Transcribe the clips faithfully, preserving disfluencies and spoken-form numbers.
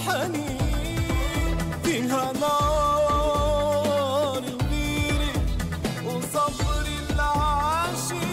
الحنين فيها نار الغيرة وصبر العاشقين.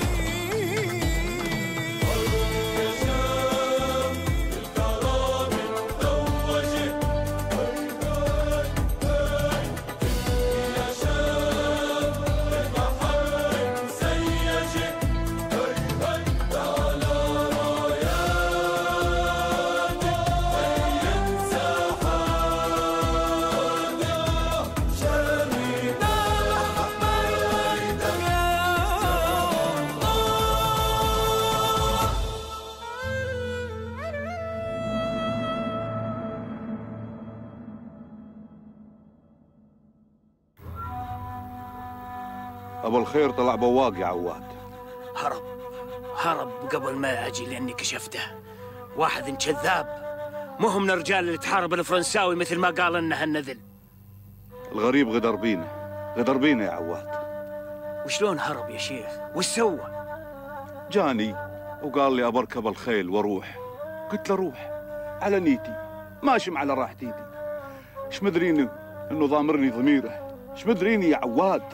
أبو الخير طلع بواق يا عواد. هرب هرب قبل ما أجي لأني كشفته. واحد كذاب، مو من الرجال اللي تحارب الفرنساوي مثل ما قال لنا هالنذل. الغريب غدر بينا، غدر بينا يا عواد. وشلون هرب يا شيخ؟ وش سوى؟ جاني وقال لي أبركب الخيل واروح. قلت له روح على نيتي، ماشي على راحتي دي. ايش مدريني انه ضامرني ضميره، ايش مدريني يا عواد.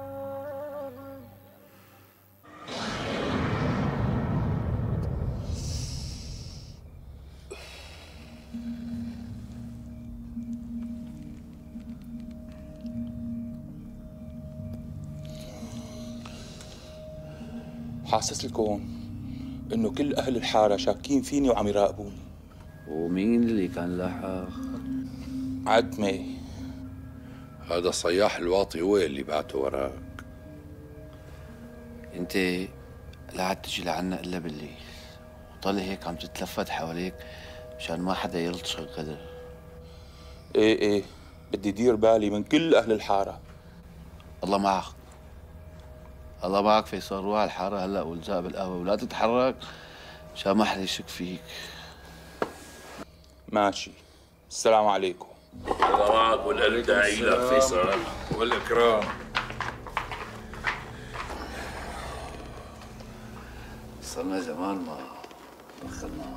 حاسس لكم انه كل اهل الحاره شاكين فيني وعم يراقبوني. ومين اللي كان لاحق؟ عدمي. هذا الصياح الواطي هو اللي بعته وراك. انت لا عاد تجي لعنا الا بالليل، وطلي هيك عم تتلفت حواليك مشان ما حدا يلطشك غدر. ايه ايه بدي دير بالي من كل اهل الحاره. الله معك، الله معك فيصل. روح على الحاره هلا والزق بالقهوه ولا تتحرك مشان ما حدا يشك فيك. ماشي، السلام عليكم. الله معك والقلب داعي لك فيصل والاكرام. صرنا زمان ما دخلنا.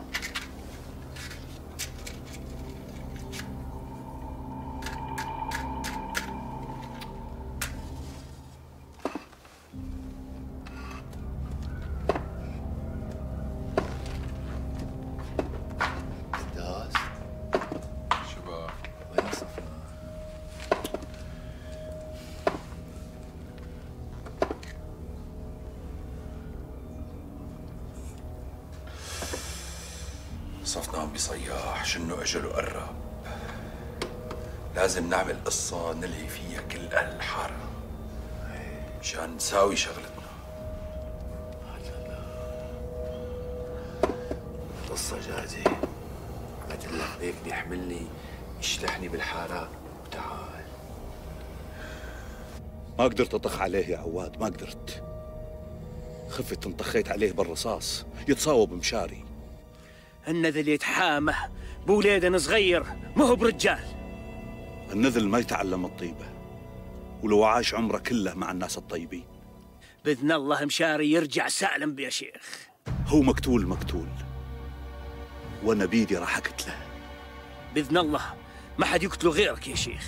صفنا عم بصياح شنو اجله قرب. لازم نعمل قصة نلهي فيها كل اهل الحارة مشان نساوي شغلتنا. القصة جاهزة. قلت لك هيك بيحملني يشلحني بالحارة وتعال. ما قدرت اطخ عليه يا عواد، ما قدرت. خفت انطخيت عليه بالرصاص يتصاوب مشاري. النذل يتحامى بوليدن صغير ما هو برجال. النذل ما يتعلم الطيبة ولو عاش عمره كله مع الناس الطيبين. بإذن الله مشاري يرجع سالم يا شيخ. هو مقتول مقتول وانا بيدي راح اقتله. بإذن الله ما حد يقتله غيرك يا شيخ.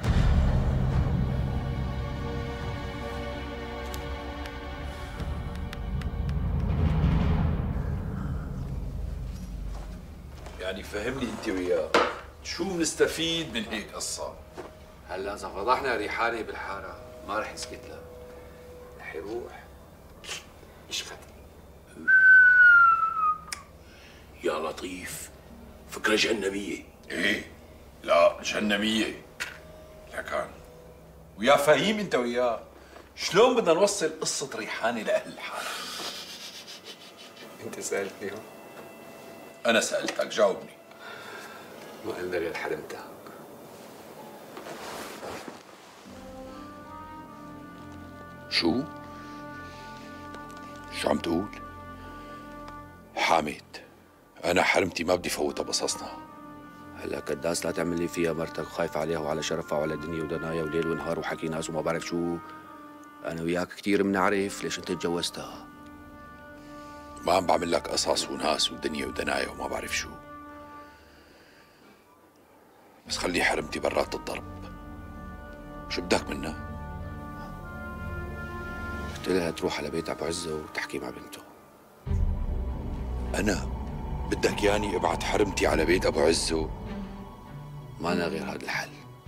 يعني فهمني انت وياه شو بنستفيد من هيك قصة؟ هلا اذا فضحنا ريحاني بالحاره ما رح يسكت له، رح يروح يشخط. يا لطيف فكرة جهنمية. ايه لا جهنمية. لكن ويا فهيم انت وياه شلون بدنا نوصل قصة ريحاني لأهل الحارة؟ انت سألتني هون؟ أنا سألتك جاوبني. ما قلنا غير حرمتك. شو؟ شو عم تقول؟ حامد أنا حرمتي ما بدي فوتها بصصنا. هلا كداس لا تعمل لي فيها مرتك وخايف عليها وعلى شرفها وعلى دنيا ودنايا وليل ونهار وحكي ناس وما بعرف شو. أنا وياك كثير بنعرف ليش أنت تجوزتها. ما عم بعمل لك قصص وناس ودنيا ودنايا وما بعرف شو. بس خلي حرمتي برات الضرب. شو بدك منها؟ قلت لها تروح على بيت ابو عزه وتحكي مع بنته. انا بدك ياني ابعت حرمتي على بيت ابو عزه؟ ما أنا غير هذا الحل.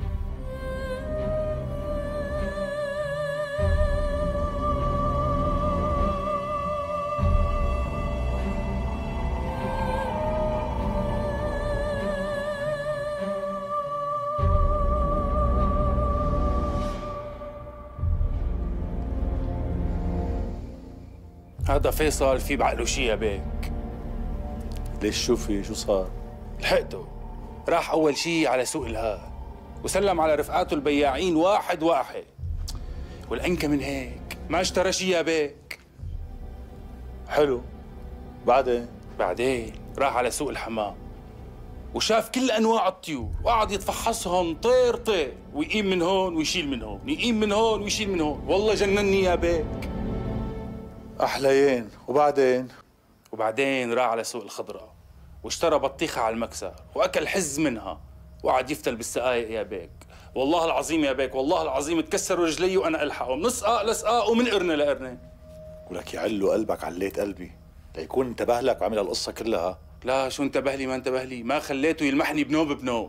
هذا فيصل في بعقله شي يا بيك. ليش شو في؟ شو صار؟ لحقته، راح أول شي على سوق الهاد وسلم على رفقاته البياعين واحد واحد، والأنكى من هيك ما اشترى شي يا بيك. حلو، بعدين؟ بعدين راح على سوق الحمام وشاف كل أنواع الطيور وقعد يتفحصهم طير طير، ويقيم من هون ويشيل من هون، يقيم من هون ويشيل من هون. والله جنني يا بيك. أحليين، وبعدين؟ وبعدين راح على سوق الخضراء واشترى بطيخة على المكسر وأكل حز منها وقعد يفتل بالسقايق يا بيك. والله العظيم يا بيك، والله العظيم تكسروا رجلي وأنا ألحقه من سقاق لسقاق ومن قرنة لقرنة. ولك يعلو قلبك، عليت قلبي ليكون انتبه لك وعمل القصة كلها. لا شو انتبه لي ما انتبه لي، ما خليته يلمحني بنوب بنوب.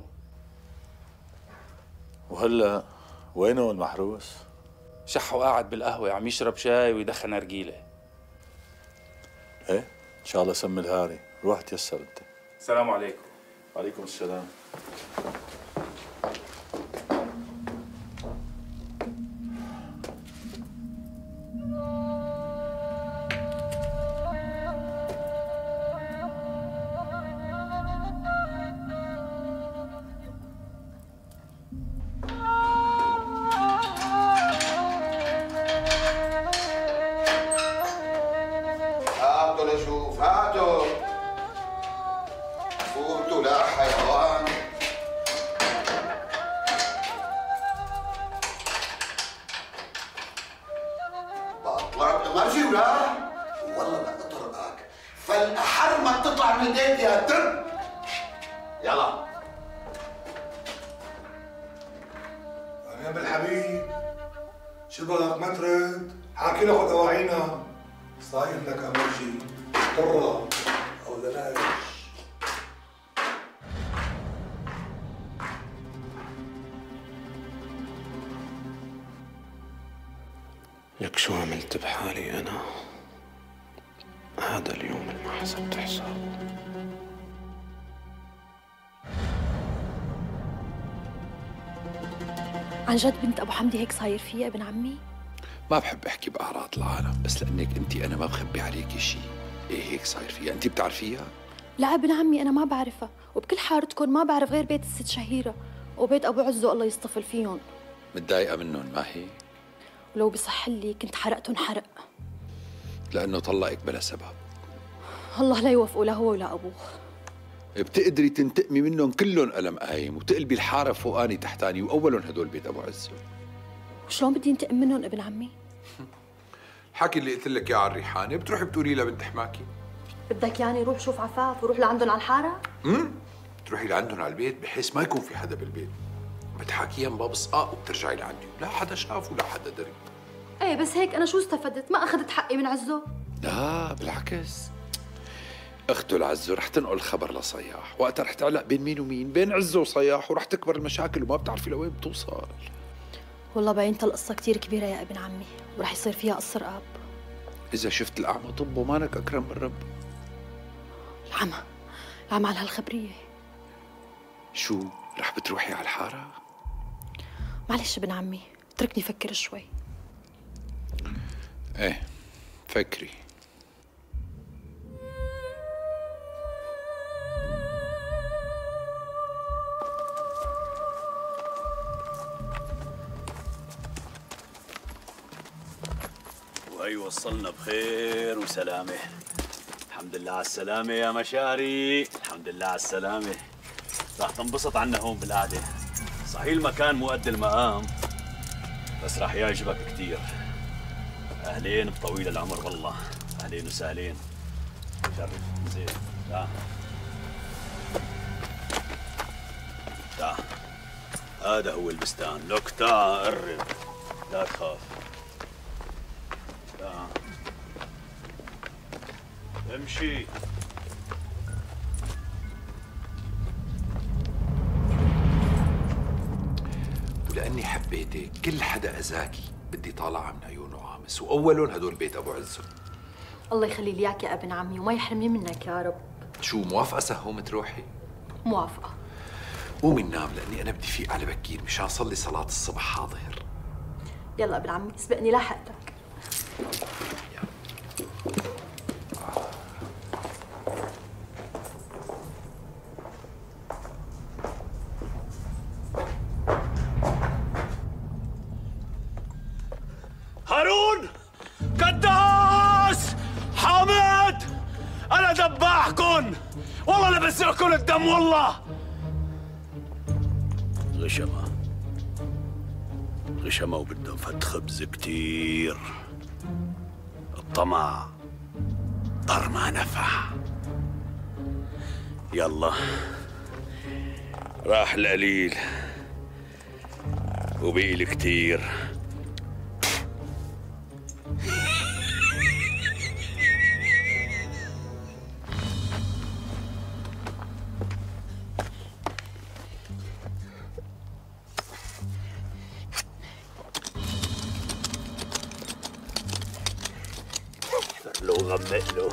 وهلا وينه المحروس؟ شحه قاعد بالقهوة عم يشرب شاي ويدخن نرجيلة. ايه ان شاء الله سم الهاري، روح تيسر انت. السلام عليكم. وعليكم السلام. لك شو عملت بحالي أنا؟ هذا اليوم اللي ما حسبت حسابه. عن جد بنت أبو حمدي هيك صاير فيها ابن عمي؟ ما بحب أحكي بأعراض العالم، بس لأنك أنت أنا ما بخبي عليكي شيء. إيه هيك صاير فيها؟ أنت بتعرفيها؟ لا ابن عمي أنا ما بعرفها، وبكل حارتكم ما بعرف غير بيت الست شهيرة وبيت أبو عزو الله يصطفل فيهم. متضايقة منهم ما هي؟ ولو بصح لي كنت حرقتهم حرق. لأنه طلقك بلا سبب. الله لا يوفقه لا هو ولا أبوه. بتقدري تنتقمي منهم كلهم ألم قايم وتقلبي الحارة فوقاني تحتاني، وأولهم هدول بيت أبو عزو. وشلون بدي انتقم منهم ابن عمي؟ الحكي اللي قلت لك اياه على الريحانة بتروحي بتقولي لها بنت حماكي. بدك يعني روح شوف عفاف وروح لعندهم على الحارة؟ امم تروحي لعندهم على البيت بحيث ما يكون في حدا بالبيت. بتحاكيها من باب صقاق وبترجعي لعندي، لا حدا شاف ولا حدا دري. ايه بس هيك انا شو استفدت؟ ما اخذت حقي من عزو؟ لا بالعكس، اخته العزو رح تنقل خبر لصياح، وقتها رح تعلق بين مين ومين، بين عزو وصياح، ورح تكبر المشاكل وما بتعرفي لوين بتوصل. والله باينت القصة كثير كبيرة يا ابن عمي، ورح يصير فيها قصر اب. إذا شفت الأعمى طب ومانك أكرم من رب. العمى، العمى على هالخبرية. شو، رح بتروحي على الحارة؟ معلش ابن عمي، اتركني فكر شوي. ايه، فكري. وهي وصلنا بخير وسلامة. الحمد لله على السلامة يا مشاري، الحمد لله على السلامة. راح تنبسط عنا هون بالقعدة. صحيح المكان مو قد المقام، بس راح يعجبك كثير. أهلين بطويل العمر والله، أهلين وسهلين. شرف، زين، تعال تعال. هذا هو البستان. لك تعا قرب، لا تخاف. تعا امشي. ولأني حبيتك كل حدا أذاكي بدي طالعها من عيونه عامس، وأولهم هدول بيت أبو عزو. الله يخلي لي اياك يا ابن عمي وما يحرمني منك يا رب. شو موافقة سهومة روحي؟ موافقة. قومي ننام لأني أنا بدي فيق على بكير مشان صلي صلاة الصبح حاضر. يلا ابن عمي اسبقني لاحقتك. هارون، قداس، حامد، أنا دباحكن، والله لبسئكن الدم والله. غشمة غشمة وبدهم فت خبز كتير. الطمع ضر ما نفع. يلا راح القليل وبقي كتير. لو غمق له.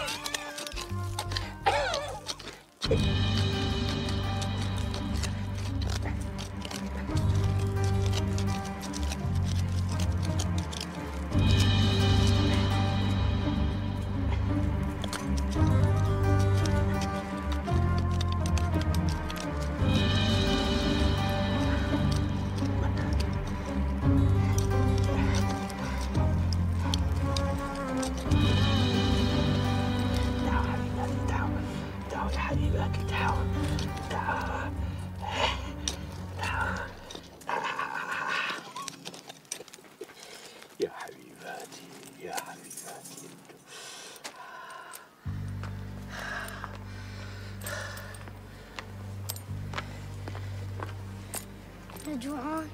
يا حبيباتي يا حبيباتي. أنا جوعان.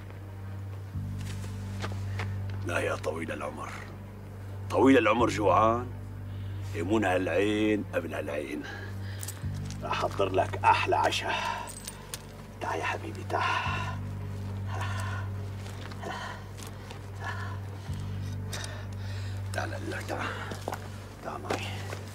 لا يا طويل العمر، طويل العمر جوعان؟ يمون هالعين قبل هالعين. راح أحضر لك أحلى عشاء. تعال يا حبيبي تعال. تعال لك تعال تعال معي.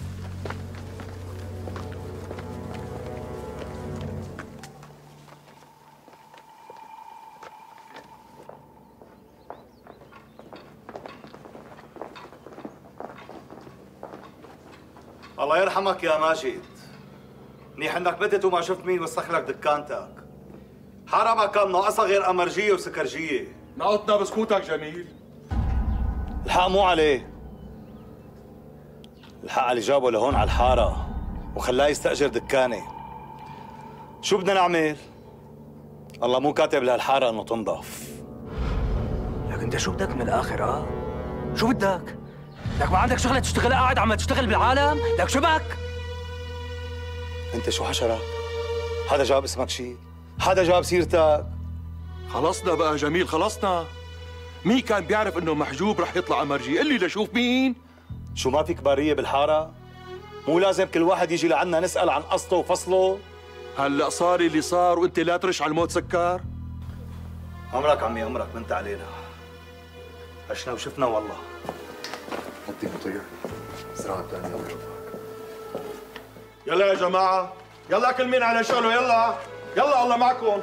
الله يرحمك يا ماجد، منيح انك بدت وما شفت مين وسخ لك دكانتك. حرمة كان ناقصها غير امرجيه وسكرجيه. نقطنا بسكوتك جميل. الحق مو عليه، الحق على اللي جابه لهون على الحاره وخلاه يستاجر دكانه. شو بدنا نعمل؟ الله مو كاتب لهالحاره انه تنضف. لك انت شو بدك من الاخر؟ اه شو بدك؟ لك ما عندك شغله تشتغل، قاعد عم تشتغل بالعالم؟ لك شو بك؟ انت شو حشرك؟ حدا جاب اسمك شيء؟ حدا جاب سيرتك؟ خلصنا بقى جميل، خلصنا. مين كان بيعرف انه محجوب رح يطلع امرجي؟ قل لي لشوف مين. شو ما في كباريه بالحاره؟ مو لازم كل واحد يجي لعنا نسال عن قصته وفصله؟ هلا صار اللي صار وانت لا ترش على الموت سكر. عمرك عمي عمرك بنت علينا. عشنا وشفنا والله. حطي مطير زراعة ثانية. يلا يا جماعة، يلا كل مين على شغله. يلا يلا الله معكم.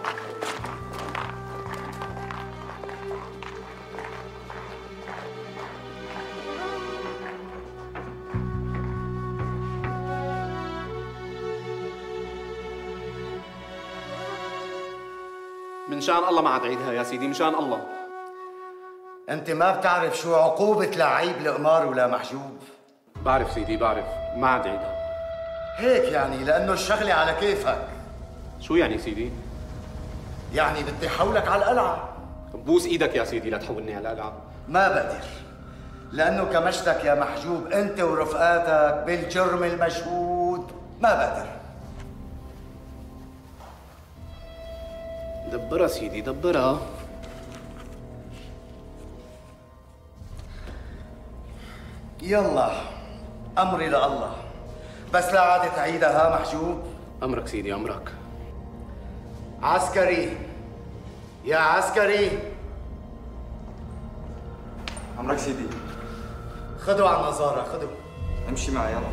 من شان الله ما عاد عيدها يا سيدي، من شان الله. انت ما بتعرف شو عقوبة لعيب القمار ولا محجوب؟ بعرف سيدي بعرف، ما عاد عيدها. هيك يعني لأنه الشغلة على كيفك. شو يعني سيدي؟ يعني بدي حولك على القلعة. بوس ايدك يا سيدي لا تحولني على القلعة. ما بقدر، لأنه كمشتك يا محجوب أنت ورفقاتك بالجرم المشهود. ما بقدر. دبرها سيدي دبرها. يلا امري لله، بس لا عاد تعيدها ها محجوب. امرك سيدي امرك. عسكري يا عسكري. امرك سيدي. خذوا على النظاره خذوا. امشي معي يلا.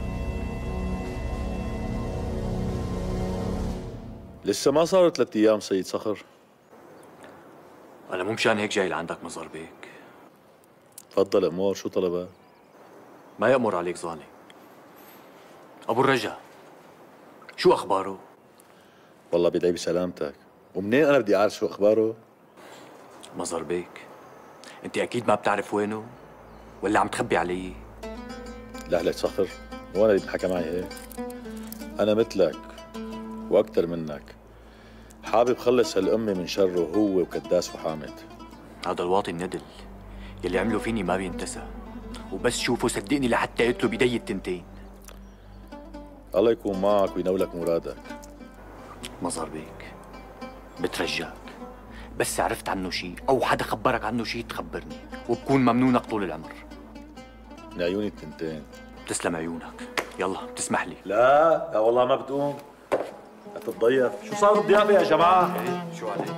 لسه ما صاروا ثلاث ايام سيد صخر. انا مو مشان هيك جاي لعندك مزار بيك. تفضل امور، شو طلبك؟ ما يأمر عليك ظاني. ابو الرجا شو اخباره؟ والله بدعي بسلامتك، ومنين انا بدي اعرف شو اخباره؟ مزار بيك انت اكيد ما بتعرف وينه ولا عم تخبي علي؟ لا لك صخر، وانا اللي بتحكى معي هيك؟ انا مثلك واكثر منك، حابب خلص هالامه من شره هو وكداس وحامد. هذا الواطي الندل يلي عملوا فيني ما بينتسى، وبس شوفه صدقني لحتى قتله بيدي التنتين. الله يكون معك وينولك مرادك. مزار بيك بترجاك بس عرفت عنه شيء او حدا خبرك عنه شيء تخبرني، وبكون ممنونك طول العمر. من عيوني التنتين. تسلم عيونك. يلا بتسمح لي؟ لا لا والله ما بتقوم. تتضيف. شو صار بالضيافه يا جماعه؟ ايه شو عليك؟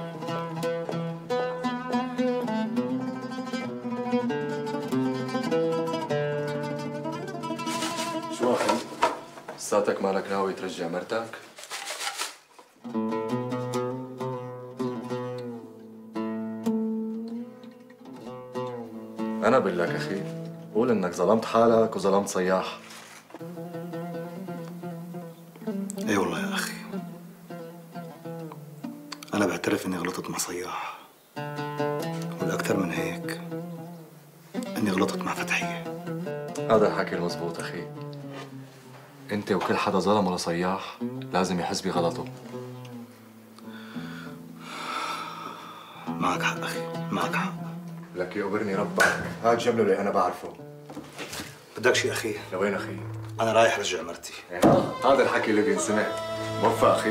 شو اخي؟ لساتك مالك ناوي ترجع مرتك؟ أنا بقول لك أخي، قول إنك ظلمت حالك وظلمت صياح. اي والله يا أخي، أنا بعترف إني غلطت مع صياح، والأكثر من هيك إني غلطت مع فتحية. هذا الحكي المزبوط أخي. أنت وكل حدا ظلمه لصياح لازم يحس بغلطه. معك حق أخي، معك حق. لك يقبرني ربك، هاد جمله اللي أنا بعرفه. بدك شي أخي؟ لوين أخي؟ أنا رايح رجع مرتي. هذا الحكي اللي بينسمع. موفق أخي.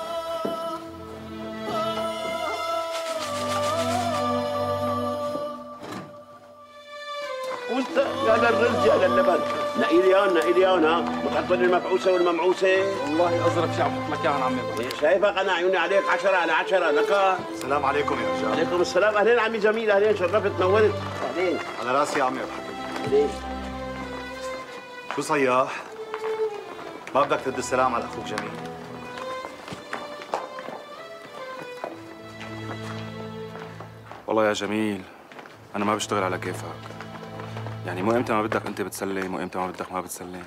وانت يا للرز يا للبن، نقي لي اياهم نقي لي اياهم ها، وتحط لي المفعوسه والممعوسه. والله ازرق شو عم تحط لك اياهم عمي. شايفك انا عيوني عليك عشرة على عشرة لك. السلام عليكم يا رجال. عليكم السلام، اهلين عمي جميل، اهلين شرفت نورت. اهلين. على راسي يا عمي ابو حكيم. اهلين. شو صياح؟ ما بدك ترد السلام على اخوك جميل؟ والله يا جميل انا ما بشتغل على كيفك، يعني مو امتى ما بدك انت بتسلم وامتى ما بدك ما بتسلم.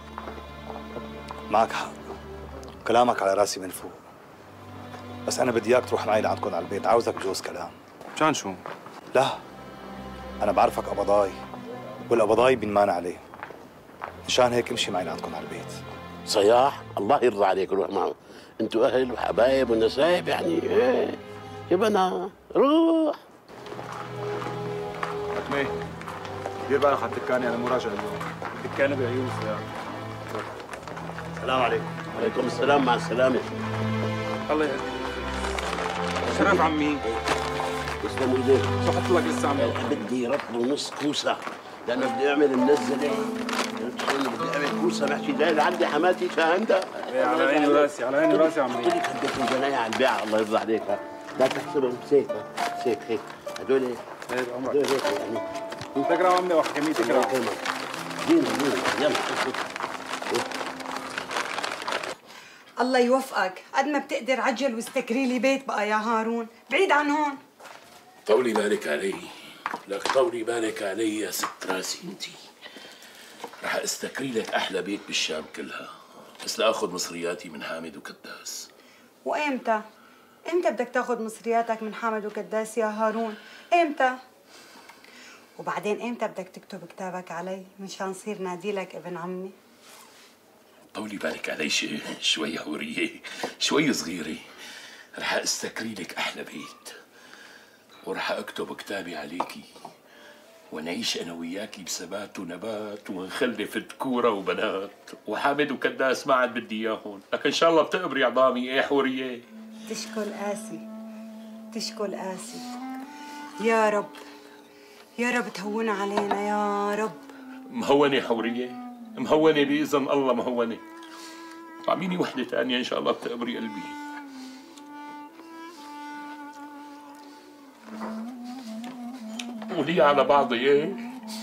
معك حق، كلامك على راسي من فوق، بس انا بدي اياك تروح معي لعندكم على البيت، عاوزك بجوز كلام. مشان شو؟ لا انا بعرفك قبضاي، والقبضاي بينمان عليه، مشان هيك امشي معي لعندكم على البيت. صياح الله يرضى عليك روح معه، انتوا اهل وحبايب ونسايب يعني. ايه يبقى روح. حكمي دير بالك على الدكانه، انا مراجع اليوم. الدكانه بعيون صياح. السلام عليكم. وعليكم السلام، مع السلامه. الله يهديك. شرف عمي. تسلموا ايديك. شو حط لك لسه عمي؟ بدي رطل نص كوسه لانه بدي اعمل منزله. بدي اعمل كوسه محشي داير عندي حماتي فهمتها. على عيني وراسي، على عيني وراسي عمي. قلت لك بدك الجنايه على البيع الله يرضى عليك. لا تحسبهم سيف سيف هيك هدول هيك عمرك هدول هيك يعني. تكرم عمي وحكمي تكرم. دينا دينا يلا. الله يوفقك، قد ما بتقدر عجل واستكري لي بيت بقى يا هارون، بعيد عن هون. طولي بالك علي، لك طولي بالك علي يا ست راسي انتي. رح استكري لك احلى بيت بالشام كلها، بس لاخذ مصرياتي من حامد وكداس. وامتى؟ امتى بدك تاخذ مصرياتك من حامد وكداس يا هارون؟ امتى؟ وبعدين امتى بدك تكتب كتابك علي مشان صير ناديلك ابن عمي؟ طولي بالك علي شي شوي حورية، شوي صغيرة. رح استكري لك أحلى بيت، ورح أكتب كتابي عليكي، ونعيش أنا وياكي بثبات ونبات، ونخلف ذكورة وبنات. وحامد وكداس ما عاد بدي إياهم، لكن إن شاء الله بتقبري عظامي. إيه حورية؟ تشكل قاسي، تشكل قاسي. يا رب يا رب تهون علينا يا رب. مهونة حورية، مهونة بإذن الله مهونة. طعميني وحدة تانية إن شاء الله بتقبري قلبي. قولي على بعض إيه؟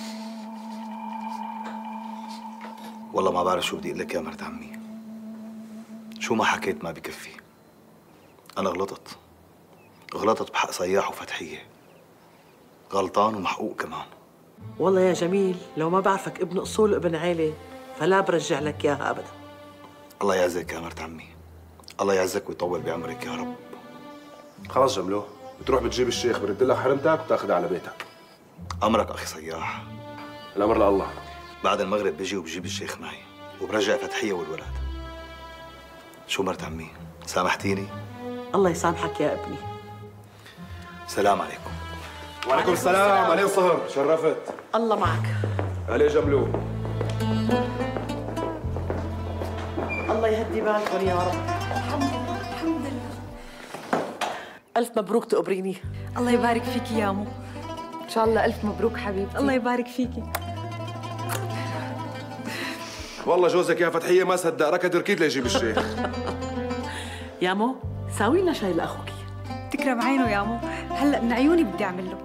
والله ما بعرف شو بدي اقول لك يا مرت عمي. شو ما حكيت ما بكفي. أنا غلطت. غلطت بحق صياح وفتحية. غلطان ومحقوق كمان. والله يا جميل لو ما بعرفك ابن أصول وابن عيلة فلا برجع لك إياها أبدا. الله يعزك يا مرت عمي. الله يعزك ويطول بعمرك يا رب. خلاص جملو، بتروح بتجيب الشيخ برد لك حرمتك وبتاخذها على بيتك. أمرك أخي صياح. الأمر لله. بعد المغرب بيجي وبجيب الشيخ معي وبرجع فتحية والولاد. شو مرت عمي؟ سامحتيني؟ الله يسامحك يا ابني. سلام عليكم. وعليكم السلام. علي صهر، شرفت. الله معك. علي جملو. الله يهدي بالكم يا رب. الحمد لله الحمد لله. ألف مبروك تقبريني. الله يبارك فيكي يا أمو. إن شاء الله ألف مبروك حبيبتي. الله يبارك فيكي. والله جوزك يا فتحية ما صدق ركض ركيد ليجيب الشيخ. يا مو ساوي لنا شاي لأخوك. تكرم عينه يا أمو، هلأ من عيوني بدي أعمل له.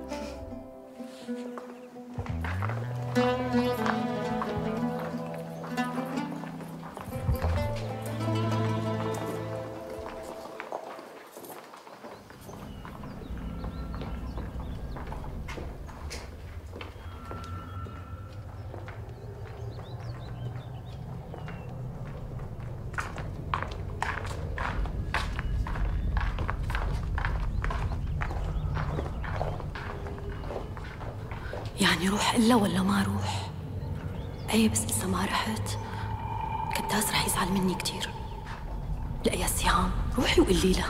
يعني روح إلا ولا ما روح؟ أي بس إذا ما رحت كداس رح يزعل مني كتير. لا يا سهام روحي وقولي له.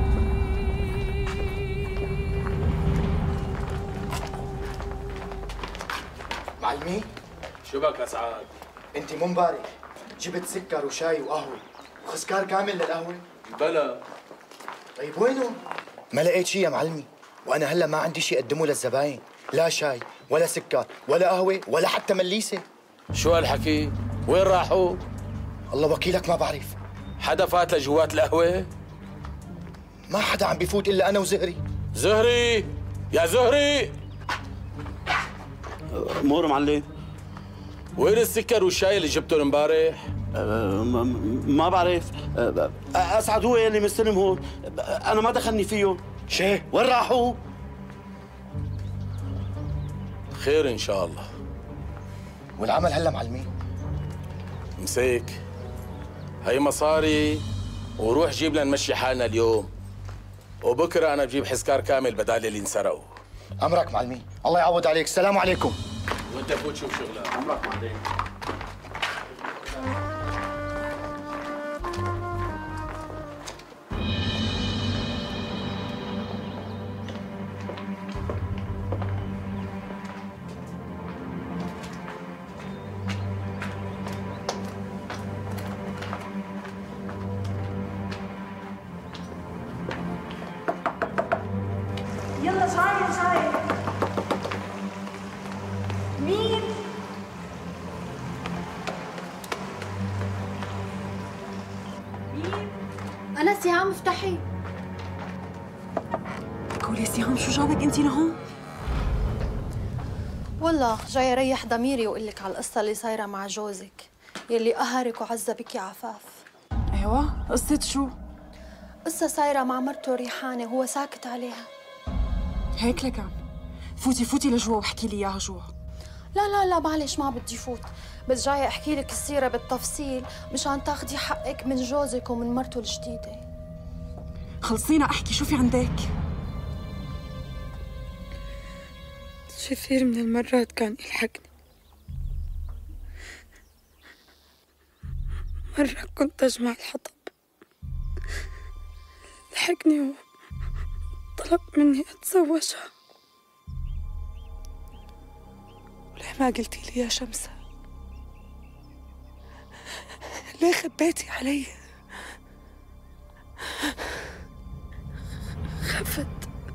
معلمي شو بك يا سعاد؟ انت مو مبارك جبت سكر وشاي وقهوه وخسكار كامل للقهوه؟ بلا. طيب وينه؟ ما لقيت شيء يا معلمي، وانا هلا ما عندي شيء اقدمه للزباين، لا شاي ولا سكر ولا قهوه ولا حتى مليسه. شو هالحكي؟ وين راحوا؟ الله وكيلك ما بعرف. حدا فات لجوات القهوة؟ ما حدا عم بيفوت الا انا وزهري. زهري يا زهري. امور معلم. وين السكر والشاي اللي جبتهم امبارح؟ أه ما بعرف. أه اسعد هو اللي مستلم هون، انا ما دخلني فيهم. شيه وين راحوا؟ خير ان شاء الله. والعمل هلا معلمين؟ مسيك هي مصاري وروح جيب لنا نمشي حالنا اليوم، وبكره انا بجيب حسكار كامل بدال اللي انسرقوا. امرك معلمين، الله يعوض عليك. السلام عليكم. وانت فوت شوف شغلك. امرك معلم. يلا شاي شاي. مين؟ مين؟ أنا سهام افتحي. قولي سهام شو جابك انتي لهون؟ والله جاي اريح ضميري واقول لك على القصة اللي صايرة مع جوزك يلي قهرك وعذبك يا عفاف. ايوه قصة شو؟ قصة صايرة مع مرته ريحانة هو ساكت عليها. هيك لكان فوتي فوتي لجوا واحكي لي اياها جوا. لا لا لا معلش ما بدي فوت، بس جاية احكي لك السيرة بالتفصيل مشان تاخدي حقك من جوزك ومن مرته الجديدة. خلصينا احكي شو في عندك؟ كثير من المرات كان يلحقني. مرة كنت أجمع الحطب لحقني وطلب مني أتزوجها. وليه ما قلتي لي يا شمسة؟ ليه خبيتي علي؟ خفت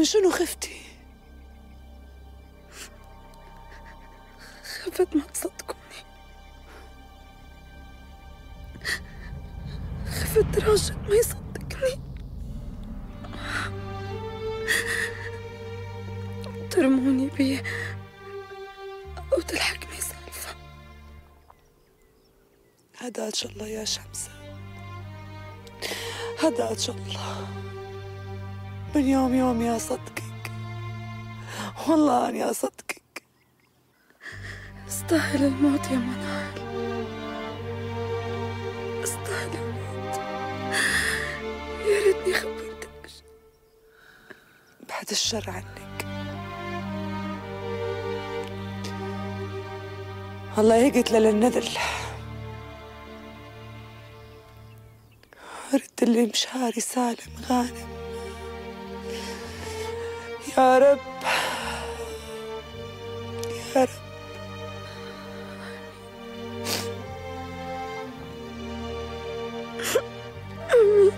شنو خفتي؟ خفت ما تصدقوني، خفت راشد ما يصدقني، ترموني بيه أو تلحقني سالفة. هداك الله يا شمسة، هداك الله. من يوم يوم يا صدقك، والله أنا أصدقك. استاهل الموت يا منال، استاهل الموت. يا ريتني خبرتك بعد الشر عنك. الله يقتل للنذل، رد اللي مشاري سالم غانم يا رب، يا رب. آمين.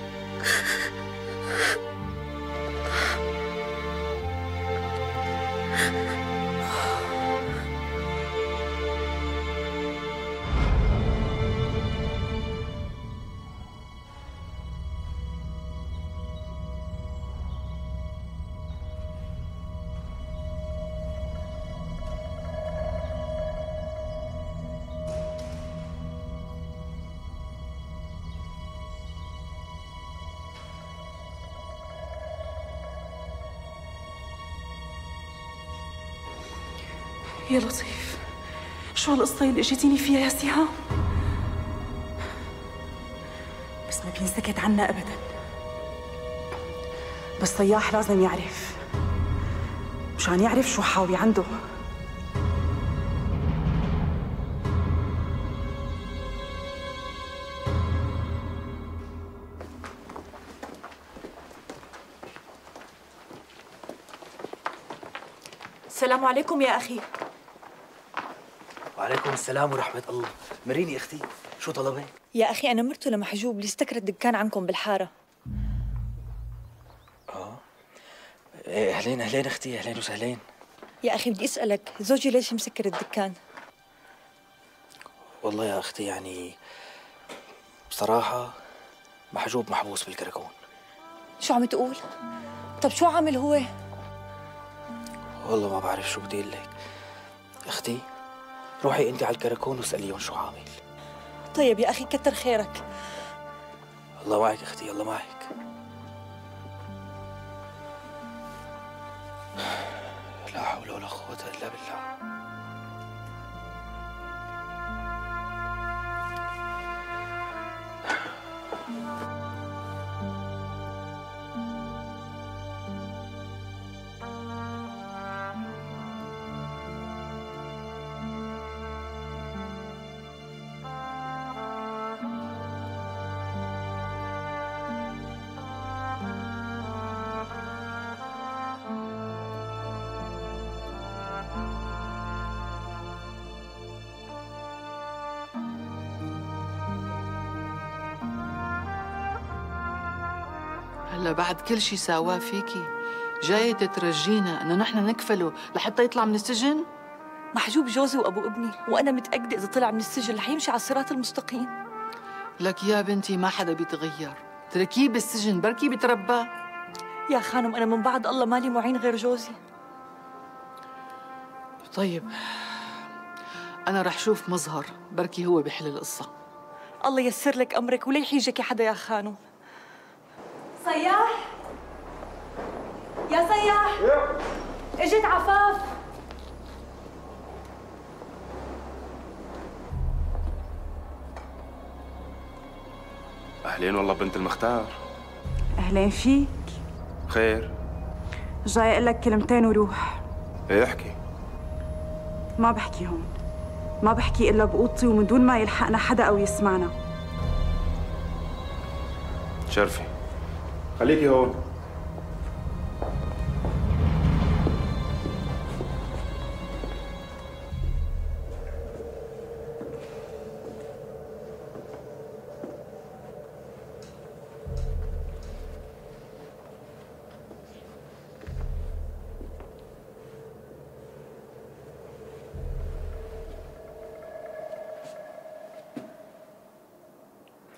يا لطيف، شو هالقصة اللي اجيتيني فيها يا سهام؟ بس ما بينسكت عنا أبداً. بس صياح لازم يعرف، مشان يعرف شو حاوي عنده. السلام عليكم يا أخي. وعليكم السلام ورحمة الله. مريني أختي، شو طلبك؟ يا أخي أنا مرته لمحجوب اللي استكرت دكان عنكم بالحارة. آه إيه، أهلين أهلين أختي، أهلين وسهلين. يا أخي بدي أسألك، زوجي ليش مسكر الدكان؟ والله يا أختي يعني بصراحة محجوب محبوس بالكركون. شو عم تقول؟ طب شو عامل هو؟ والله ما بعرف شو بدي أقول لك. أختي روحي أنت على الكركون واسأليهم شو عامل. طيب يا أخي كتر خيرك. الله معك أختي، الله معك. لا حول ولا قوة إلا بالله. هلا بعد كل شي ساواه فيكي جاية تترجينا انه نحن نكفله لحتى يطلع من السجن؟ محجوب جوزي وابو ابني، وانا متاكده اذا طلع من السجن رح يمشي على الصراط المستقيم. لك يا بنتي ما حدا بيتغير، تركيه بالسجن بركي بيتربى. يا خانم انا من بعد الله مالي معين غير جوزي. طيب انا رح شوف مظهر بركي هو بحل القصه. الله ييسر لك امرك ولا يحيجك حدا يا خانم. صياح يا صياح، اجت عفاف. أهلين والله بنت المختار. أهلين فيك. خير؟ جاي أقول لك كلمتين وروح. ايه احكي. ما بحكي هون، ما بحكي إلا بأوضتي ومن دون ما يلحقنا حدا أو يسمعنا. شرفي خليكي هون.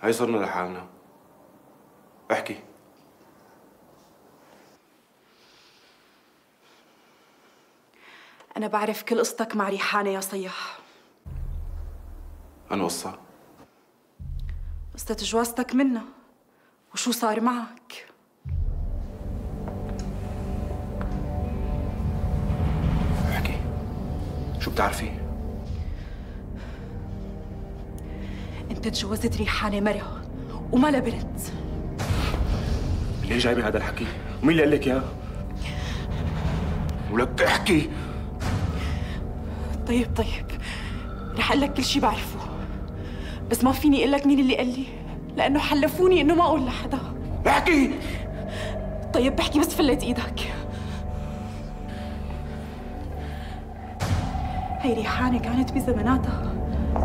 هي صرنا لحالنا. احكي. أنا بعرف كل قصتك مع ريحانة يا صياح. أنا قصة؟ قصة جوازتك منها وشو صار معك. احكي، شو بتعرفي؟ أنت تجوزت ريحانة مرة وما لها بنت. ليه جايبة هذا الحكي؟ ومين اللي قال لك اياه؟ ولك احكي. طيب طيب رح اقول لك كل شي بعرفه، بس ما فيني اقول لك مين اللي قال لي لانه حلفوني انه ما اقول لحدا. احكي. طيب بحكي بس فلت ايدك. هي ريحانة كانت بزماناتها.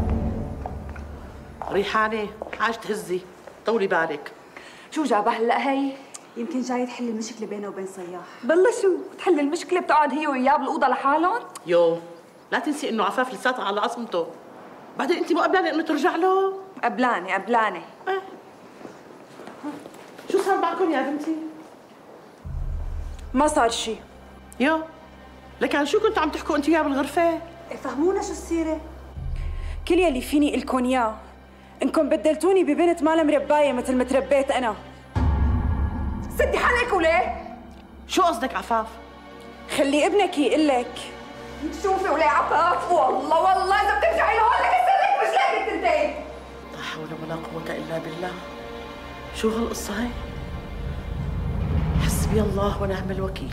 ريحانة عاش تهزي، طولي بالك. شو جابها هلا هي؟ يمكن جاية تحل المشكلة بينها وبين صياح. بالله شو تحل المشكلة؟ بتقعد هي وياه بالأوضة لحالهم؟ يو لا تنسي انه عفاف لساتها على عصمته. بعدين انت مو قبلانه انه ترجع له؟ قبلانة قبلانة. اه. شو صار معكم يا بنتي؟ ما صار شي. يو لكن شو كنتوا عم تحكوا انت وياه بالغرفة؟ فهمونا شو السيرة؟ كل يلي فيني لكم اياه انكم بدلتوني ببنت ما لها مرباية مثل ما تربيت انا. سدي حالك وليه؟ شو قصدك عفاف؟ خلي ابنك يقول لك. شوفي وليه عفاف، والله والله اذا بترجعي لهون لكسر لك رجليك التنتين. لا حول ولا قوة الا بالله. شو هالقصة هي؟ حسبي الله ونعم الوكيل.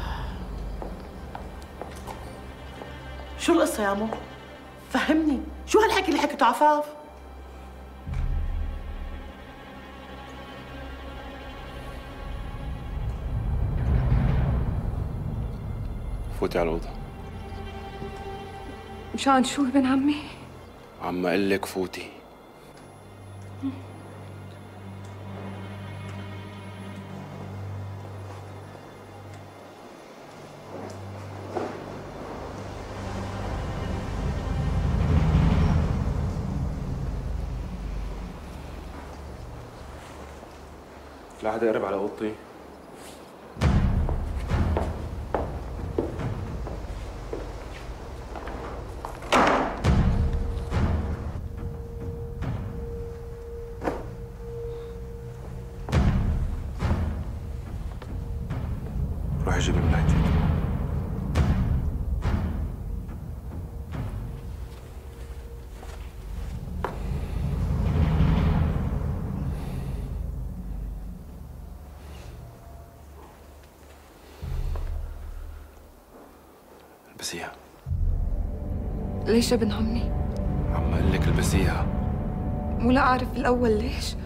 شو القصة يا عمو؟ فهمني، شو هالحكي اللي حكيته عفاف؟ فوتي على الأوضة. مشان شو ابن عمي؟ عم اقول لك فوتي. لا حدا يقرب على اوضتي. روحي جيبي ملايتك. البسيها. ليش ابن عمي؟ عم اقول لك البسيها. ولا اعرف بالاول ليش.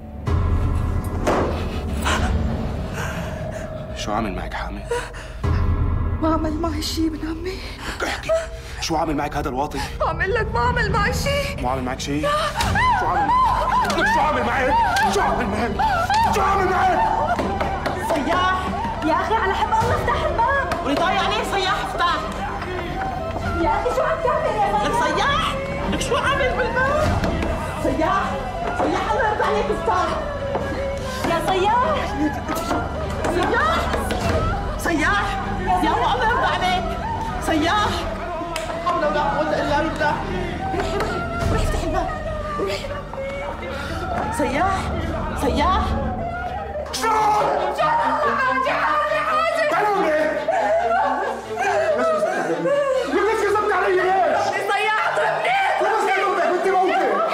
شو عامل معك حامد؟ ما عمل معي شيء ابن عمي. احكي، شو عامل معك هذا الواطي؟ عم اقول لك ما عمل معي شيء. مو عامل معك شيء؟ شو عامل؟ لك شو عامل معك؟ شو عامل معك؟ شو عامل معك؟ صياح يا اخي على حب الله افتح الباب. ولي ضايع عليك صياح افتح. يا اخي شو عم تعمل يا صياح؟ لك صياح لك شو عامل بالباب؟ صياح صياح الله يرضى عليك افتح. يا صياح صياح صياح يا ابو الله يرضى عليك صياح. لا حول ولا قوة الا بالله. روحي روحي روحي افتحي الباب روحي. صياح صياح شو؟ شو حاجة حاجة حاجة تعالوا ليه؟ ليش كذبت علي ليش؟ صياح ضربني. بس كذبتك وانت موتة.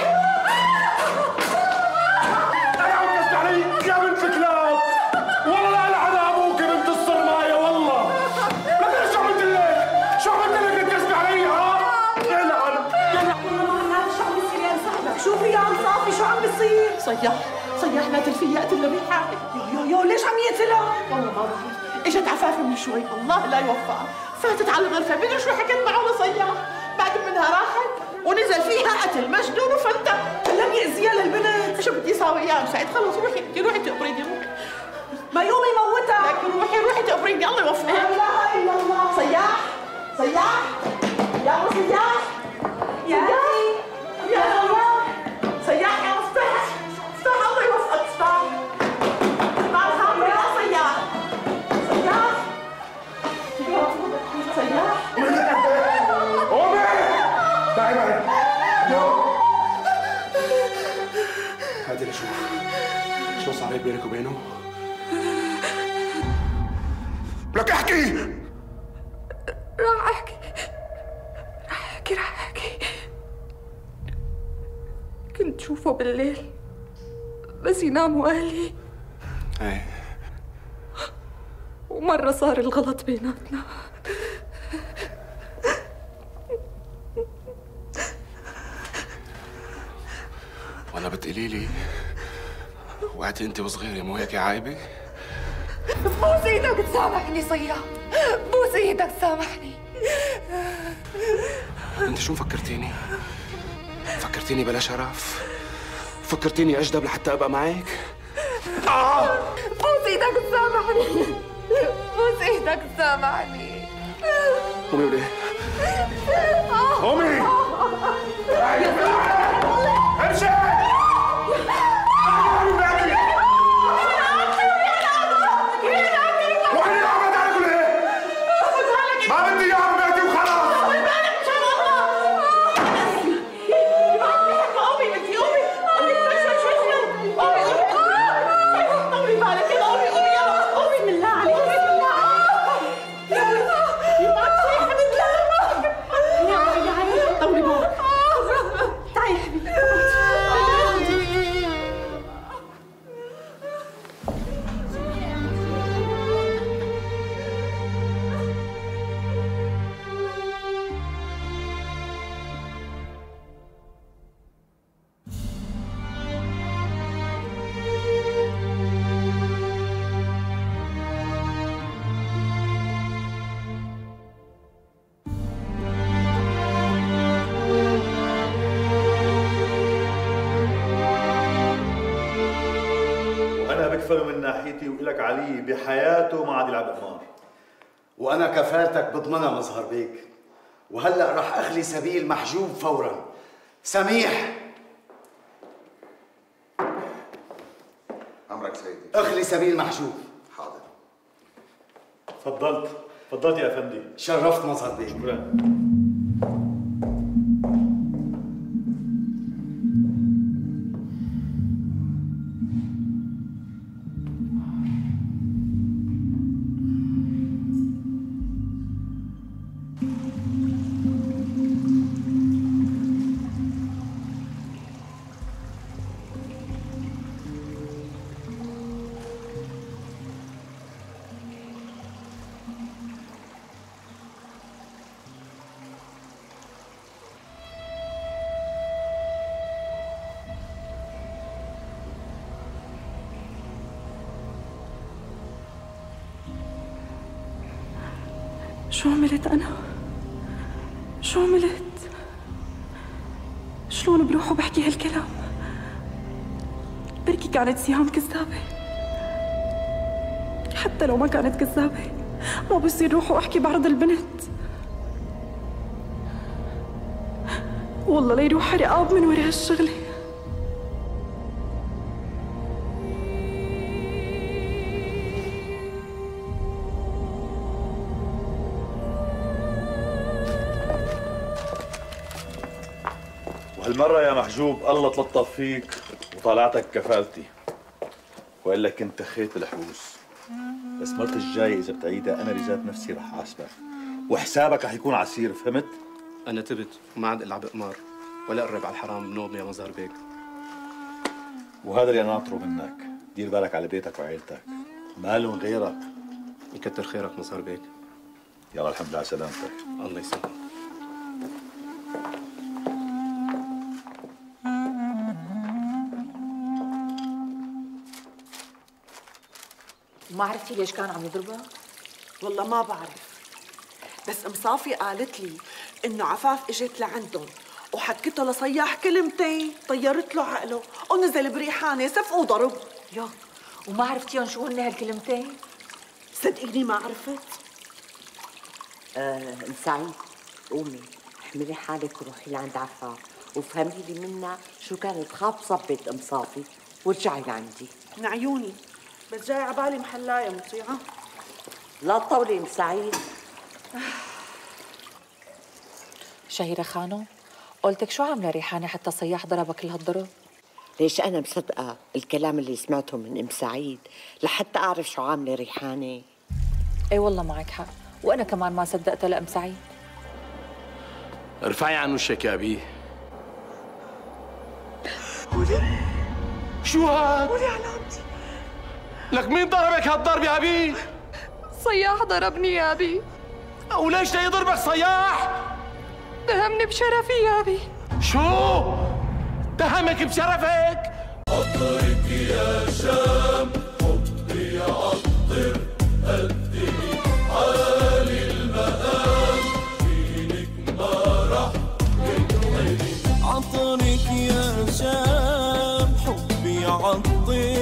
انا عم تكذب علي يا بنت الكلاب. والله لا لعن ابوك يا بنت الصرماية والله. لكن شو عملت لك؟ شو عملت لك تكذب علي ها؟ يلعن يلعن. والله ما عارف شو عم بيصير يا صاحبك. شوفي يا عم صافي شو عم بيصير. صياح صياح لا تلفي يقتل ريحانة. يو يو ليش عم يقتلها؟ والله ما بعرف. اجت عفاف من شوي الله لا يوفقها. فاتت على الغرفة مدري شو حكت معه لصياح. بعد منها راحت ونزل فيها قتل مجنون وفلتة. لم يأذيها للبنت. شو بدي اساوي اياها مساعد؟ خلص روحي بدي روحي تقبريني روحي. ما يوم يموتها. لكن روحي روحي تقبريني الله يوفقك. لا اله الا الله. صياح صياح يا ابو صياح يا اخي يا الله صياح يا مفتاح هاتي لشوف شو صار هيك بينك وبينه؟ لك احكي. راح احكي راح احكي راح احكي كنت شوفه بالليل بس يناموا اهلي. ايه ومرة صار الغلط بيناتنا. ولا بتقولي لي وقعتي انت وصغيرة مو هيك يا عايبة؟ بوس ايدك تسامحني صيام، بوس ايدك تسامحني. انت شو فكرتيني؟ فكرتيني بلا شرف؟ فكرتيني اجدب لحتى ابقى معك؟ آه! بوس ايدك تسامحني، بوس ايدك تسامحني. قومي وليه؟ قومي! امشي! ما بدي اياها ببيتي وخلاص. قومي بنتي قومي قومي شوي شوي شوي قومي قومي طولي بالك يلا قومي قومي يلا قومي بسم الله عليك بسم الله عليك يا بنتي حبيبتي يا عيني يا عيني طولي بالك تعي يا حبيبتي. بكفله من ناحيتي وإلك علي بحياته ما عاد يلعب قمار. وانا كفالتك بضمنها مظهر بيك. وهلا رح اخلي سبيل محجوب فورا. سميح امرك سيدي. اخلي سبيل محجوب. حاضر. تفضلت تفضلت يا افندي. شرفت مظهر بيك. شكرا. شو عملت أنا؟ شو عملت؟ شلون بروح وبحكي هالكلام؟ بركي كانت سهام كذابة. حتى لو ما كانت كذابة ما بصير روح واحكي بعرض البنت. والله ليروح رقاب من ورا هالشغلة. وهالمرة يا محجوب الله تلطف فيك وطلعتك كفالتي، وإلا كنت خيت الحبوس. بس مرة الجاي إذا بتعيدها أنا بذات نفسي رح حاسبك، وحسابك رح يكون عسير، فهمت؟ أنا تبت وما عاد ألعب قمار ولا أقرب على الحرام بنوم يا مظهر بيك. وهذا اللي أنا ناطره منك، دير بالك على بيتك وعيلتك، مالهم غيرك. يكتر خيرك مظهر بيك. يلا الحمد لله على سلامتك. الله يسلمك. ما عرفتي ليش كان عم يضربها؟ والله ما بعرف، بس مصافي قالت لي انه عفاف اجت لعندهم وحكته لصياح كلمتين طيرت له عقله ونزل بريحانه سف وضرب. يا وما عرفتيهم شو هن هالكلمتين؟ صدقيني ما عرفت. آه سعيد قومي احملي حالك وروحي لعند عفاف وفهمي لي منها شو كانت خاب صبت ام صافي وارجعي لعندي. من عيوني، بس جاي عبالي محلاية مطيعة. لا تطولي ام سعيد. شهيرة خانم، قلتك شو عامله ريحانه حتى صياح ضربك كل هالضرب؟ ليش أنا مصدقة الكلام اللي سمعته من أم سعيد لحتى أعرف شو عاملة ريحانة؟ اي والله معك حق، وأنا كمان ما صدقت لأم سعيد. ارفعي عن وشك يا أبي. شو هاد؟ قولي علامتي. لك مين ضربك هالضرب يا أبي؟ صياح ضربني يا أبي. وليش دا يضربك صياح؟ اتهمني بشرفي يا أبي. شو؟ اتهمك بشرفك؟ عطرك يا شام حبي عطر قدمي عالي المقام فينك ما رح ينحني. عطرك يا شام حبي عطر